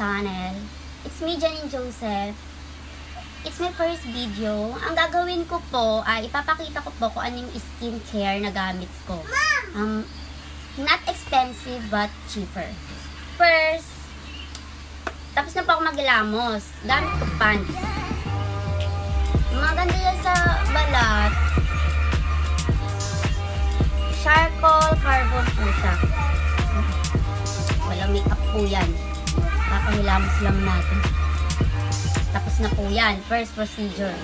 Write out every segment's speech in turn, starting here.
channel. It's me, Janine Joseph. It's my first video. Ang gagawin ko po ay ipapakita ko po kung anong skincare na gamit ko. Not expensive but cheaper. First, tapos na po ako maghilamos. Gamit ko pants. Maganda yan sa balat. Charcoal carbon po siya. Walang makeup po yan. Kakahilamos lang natin. Tapos na po yan. First procedure.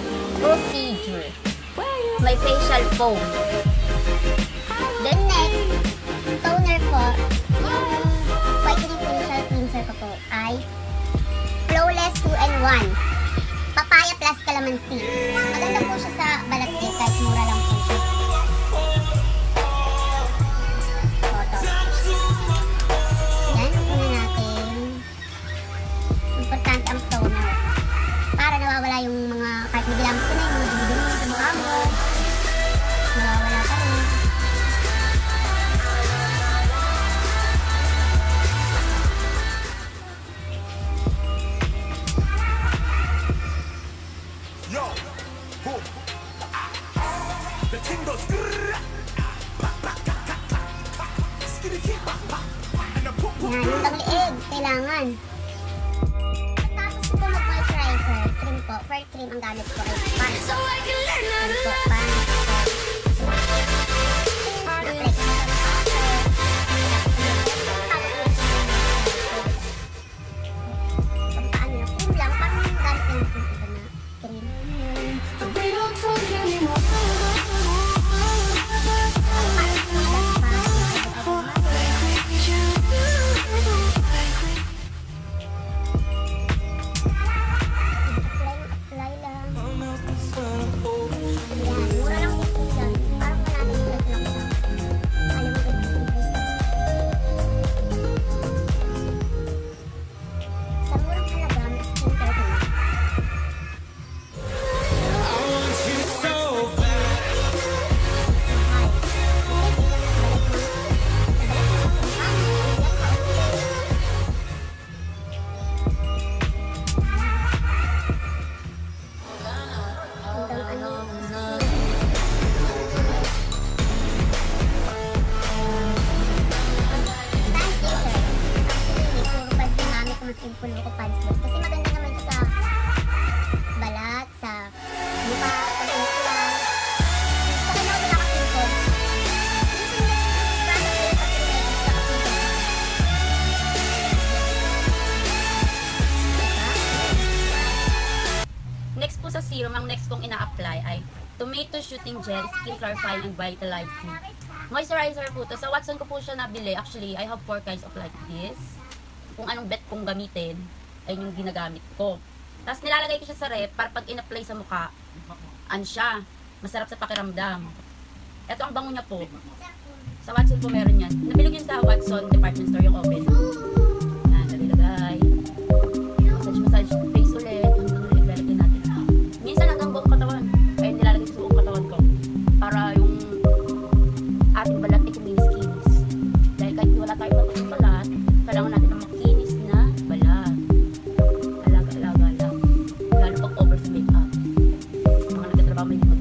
May facial foam. Then next, toner po. Yung whitening facial cleanser ko po ay Flawless 2-in-1. Papaya plus calamansi. Maganda po siya sa balat din kahit mura lang po siya. Yan, una natin. Importante ang toner. Para nawawala yung mga, kahit nagilamos ko na yung mga dumi-dumi sa mukha mo. Nawawala pa rin. Ang liig, kailangan. Tapos ko mag-moisturizer, cream po. For cream, ang gamit ko ay pants. Kasi maganda naman siya sa balat, sa mukha, pag-iikla. Saka na wala ka-pimples. Next po sa serum, ang next kong ina-apply ay Tomato Shooting Gel, Skin Clarifying and Vitalizing. Moisturizer po to. Sa Watson ko po siya nabili. Actually, I have 4 kinds of like this. Kung anong bet kong gamitin, ay yung ginagamit ko. Tapos nilalagay ko siya sa rep para pag in-apply sa mukha, siya, masarap sa pakiramdam. Ito ang bango niya po. Sa Watson po meron yan. Nabili ko yun sa Watson department store, yung open. Yan, nalilagay. Massage, face ulit. Hanggang ulit, lalagay natin. Minsan hanggang buong katawan. Kaya nilalagay ko sa buong katawan ko. Para yung ating balat ay kuminis-kinis. Dahil kahit wala tayo matutong balat, kailangan natin ang makinis na balat. Alaga-alaga lang. Lalo pag over sa make-up. Mga nagtatrabaho may